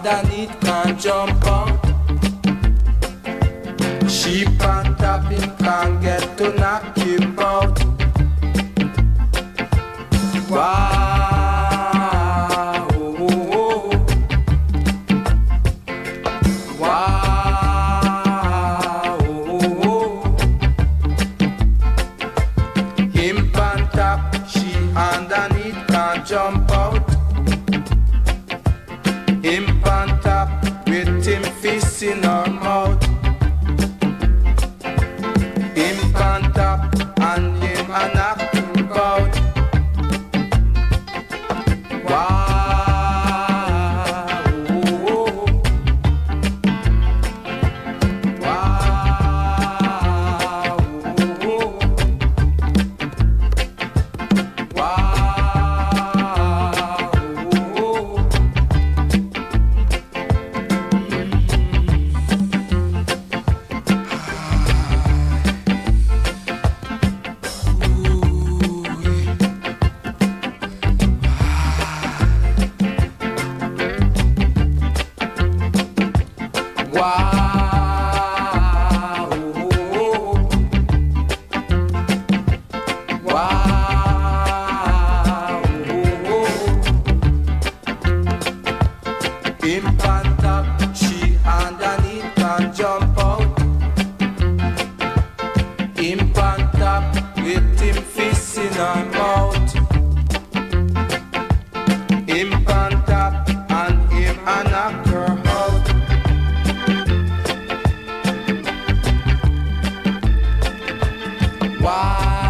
underneath can't jump out. She on top him can't get to knock him out. Wow, oh, oh, oh. Wow, oh, oh, oh. Him on top, she underneath can't jump out. Him on top with him fist in her mouth. Him on top and him a knock him out. Wow, oh, oh. Wow, oh, oh. Wow, oh, oh. Wow, oh, oh. Wow, oh, oh. Him on top, she underneath can't jump out. Him on top with him fist in her mouth. Him on top and him a knock her out. Wow.